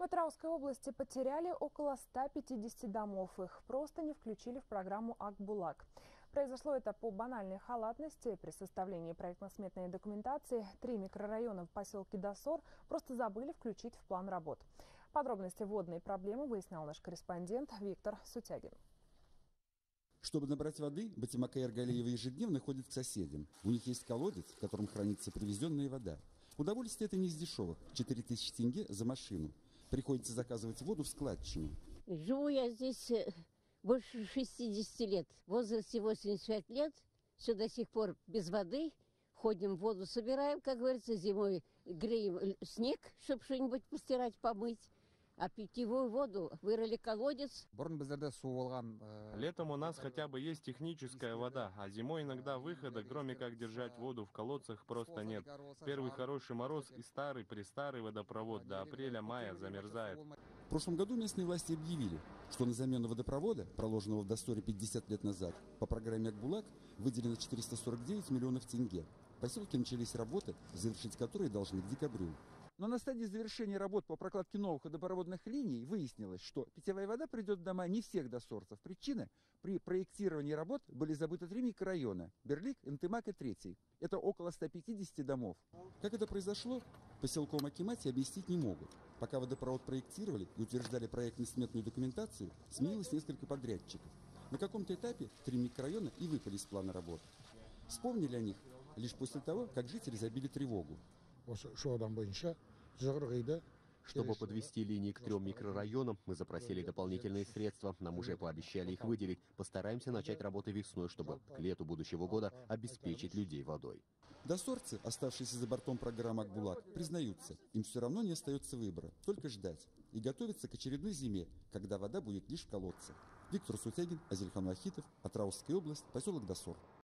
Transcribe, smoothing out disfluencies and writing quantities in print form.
В Атырауской области потеряли около 150 домов. Их просто не включили в программу «Акбулак». Произошло это по банальной халатности. При составлении проектно-сметной документации 3 микрорайона в поселке Досор просто забыли включить в план работ. Подробности водной проблемы выяснял наш корреспондент Виктор Сутягин. Чтобы набрать воды, Батимака и Эргалиева ежедневно ходят к соседям. У них есть колодец, в котором хранится привезенная вода. Удовольствие это не из дешевых – 4000 тенге за машину. Приходится заказывать воду в складчину. Живу я здесь больше 60 лет. В возрасте 85 лет. Все до сих пор без воды. Ходим, воду собираем, как говорится, зимой греем снег, чтобы что-нибудь постирать, помыть. А питьевую воду вырыли колодец. Летом у нас хотя бы есть техническая вода, а зимой иногда выхода, кроме как держать воду в колодцах, просто нет. Первый хороший мороз и старый-престарый водопровод до апреля-мая замерзает. В прошлом году местные власти объявили, что на замену водопровода, проложенного в Досоре 50 лет назад, по программе «Акбулак» выделено 449 миллионов тенге. В поселке начались работы, завершить которые должны к декабрю. Но на стадии завершения работ по прокладке новых водопроводных линий выяснилось, что питьевая вода придет в дома не всех досорцев. Причина – при проектировании работ были забыты 3 микрорайона – Берлик, Интымак и Третий. Это около 150 домов. Как это произошло, поселковом акимате объяснить не могут. Пока водопровод проектировали и утверждали проектно-сметную документацию, сменилось несколько подрядчиков. На каком-то этапе 3 микрорайона и выпали из плана работ. Вспомнили о них лишь после того, как жители забили тревогу. Чтобы подвести линии к 3 микрорайонам, мы запросили дополнительные средства. Нам уже пообещали их выделить. Постараемся начать работы весной, чтобы к лету будущего года обеспечить людей водой. Досорцы, оставшиеся за бортом программы «Акбулак», признаются, им все равно не остается выбора, только ждать и готовиться к очередной зиме, когда вода будет лишь в колодцах. Виктор Сутягин, Азельхан Вахитов, Атырауская область, поселок Досор.